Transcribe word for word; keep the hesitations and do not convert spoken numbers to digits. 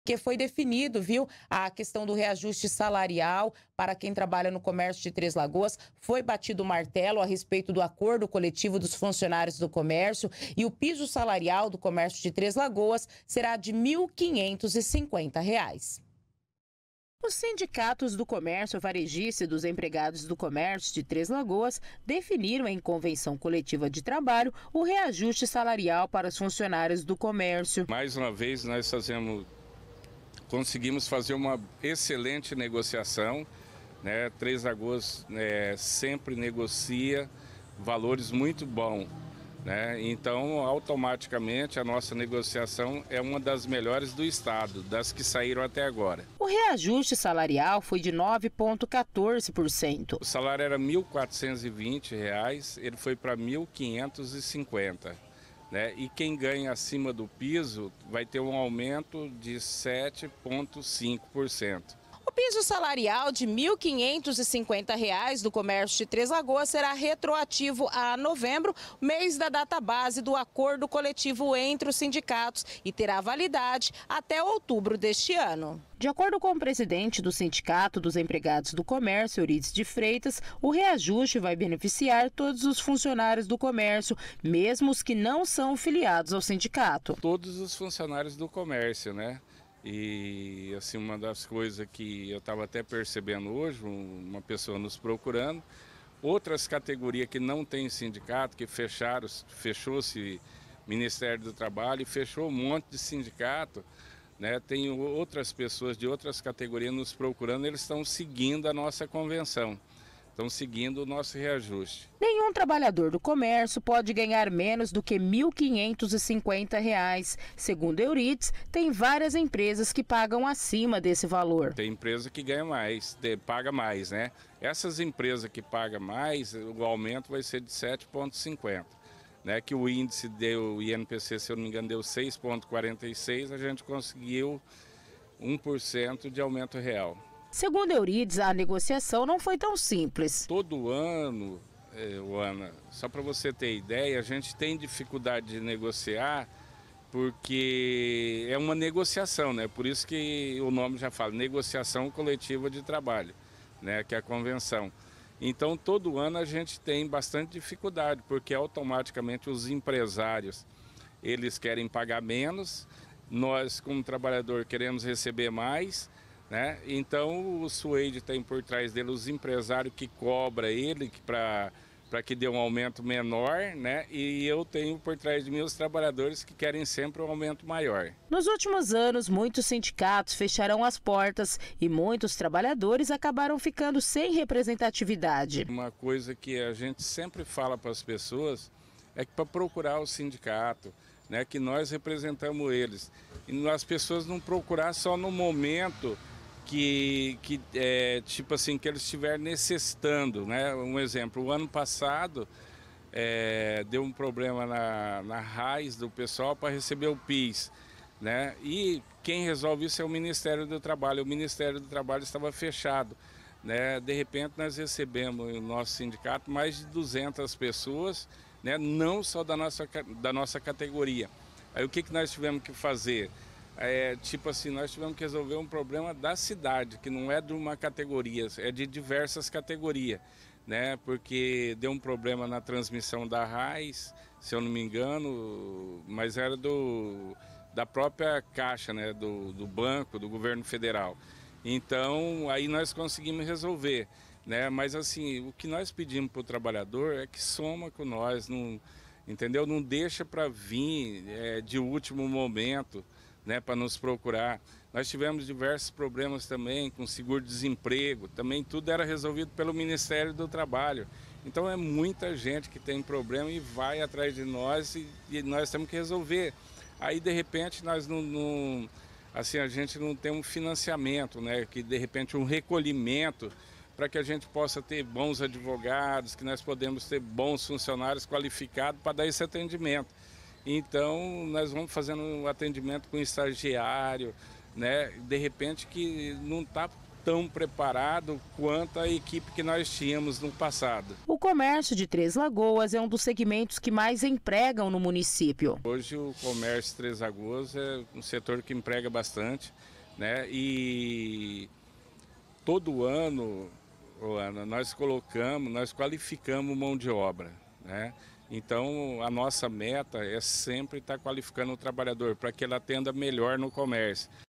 Que foi definido, viu, a questão do reajuste salarial para quem trabalha no comércio de Três Lagoas. Foi batido o martelo a respeito do acordo coletivo dos funcionários do comércio e o piso salarial do comércio de Três Lagoas será de mil quinhentos e cinquenta reais. Os sindicatos do comércio varejista e dos empregados do comércio de Três Lagoas definiram em convenção coletiva de trabalho o reajuste salarial para os funcionários do comércio. Mais uma vez nós fazemos Conseguimos fazer uma excelente negociação, né? Três Lagoas é, sempre negocia valores muito bons, né? Então, automaticamente, a nossa negociação é uma das melhores do estado, das que saíram até agora. O reajuste salarial foi de nove vírgula quatorze por cento. O salário era mil quatrocentos e vinte reais, ele foi para mil quinhentos e cinquenta. Né? E quem ganha acima do piso vai ter um aumento de sete vírgula cinco por cento. O piso salarial de mil quinhentos e cinquenta reais do comércio de Três Lagoas será retroativo a novembro, mês da data base do acordo coletivo entre os sindicatos, e terá validade até outubro deste ano. De acordo com o presidente do Sindicato dos Empregados do Comércio, Euridice de Freitas, o reajuste vai beneficiar todos os funcionários do comércio, mesmo os que não são filiados ao sindicato. Todos os funcionários do comércio, né? E assim, uma das coisas que eu estava até percebendo hoje, uma pessoa nos procurando, outras categorias que não tem sindicato, que fecharam, fechou-se Ministério do Trabalho e fechou um monte de sindicato, né? Tem outras pessoas de outras categorias nos procurando, eles estão seguindo a nossa convenção, estão seguindo o nosso reajuste. Nenhum trabalhador do comércio pode ganhar menos do que mil quinhentos e cinquenta reais. Segundo Euridice, tem várias empresas que pagam acima desse valor. Tem empresa que ganha mais, paga mais, né? Essas empresas que pagam mais, o aumento vai ser de sete vírgula cinquenta. Né, que o índice deu, o I N P C, se eu não me engano, deu seis vírgula quarenta e seis, a gente conseguiu um por cento de aumento real. Segundo Euridice, a negociação não foi tão simples. Todo ano, eh, Ana, só para você ter ideia, a gente tem dificuldade de negociar porque é uma negociação, né? Por isso que o nome já fala, negociação coletiva de trabalho, né? Que é a convenção. Então, todo ano a gente tem bastante dificuldade, porque automaticamente os empresários, eles querem pagar menos, nós, como trabalhador, queremos receber mais, né? Então, o SUEID tem por trás dele os empresários que cobram ele para para que dê um aumento menor, né? E eu tenho por trás de mim os trabalhadores que querem sempre um aumento maior. Nos últimos anos, muitos sindicatos fecharam as portas e muitos trabalhadores acabaram ficando sem representatividade. Uma coisa que a gente sempre fala para as pessoas é que para procurar o sindicato, né, que nós representamos eles. E as pessoas não procurar só no momento que, que é, tipo assim, que eles estiverem necessitando, né? Um exemplo, o ano passado é, deu um problema na, na raiz do pessoal para receber o PIS, né? E quem resolve isso é o Ministério do Trabalho. O Ministério do Trabalho estava fechado, né? De repente nós recebemos no nosso sindicato mais de duzentas pessoas, né? Não só da nossa, da nossa categoria. Aí o que, que nós tivemos que fazer? É, tipo assim, nós tivemos que resolver um problema da cidade, que não é de uma categoria, é de diversas categorias, né? Porque deu um problema na transmissão da raiz, se eu não me engano, mas era do, da própria Caixa, né? Do, do banco, do governo federal. Então, aí nós conseguimos resolver, né? Mas assim, o que nós pedimos para o trabalhador é que soma com nós, não, entendeu? Não deixa para vir é, de último momento, né, para nos procurar. Nós tivemos diversos problemas também com seguro-desemprego, também tudo era resolvido pelo Ministério do Trabalho. Então é muita gente que tem problema e vai atrás de nós e, e nós temos que resolver. Aí de repente nós não, não, assim, a gente não tem um financiamento, né, que de repente um recolhimento para que a gente possa ter bons advogados, que nós podemos ter bons funcionários qualificados para dar esse atendimento. Então, nós vamos fazendo um atendimento com estagiário, né? De repente que não está tão preparado quanto a equipe que nós tínhamos no passado. O comércio de Três Lagoas é um dos segmentos que mais empregam no município. Hoje o comércio de Três Lagoas é um setor que emprega bastante, né? E todo ano, Ana, nós colocamos, nós qualificamos mão de obra, né? Então a nossa meta é sempre estar qualificando o trabalhador para que ele atenda melhor no comércio.